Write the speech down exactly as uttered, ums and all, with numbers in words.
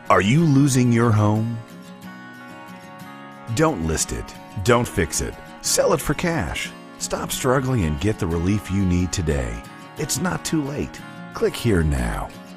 Are you losing your home? Don't list it. Don't fix it. Sell it for cash. Stop struggling and get the relief you need today. It's not too late. Click here now.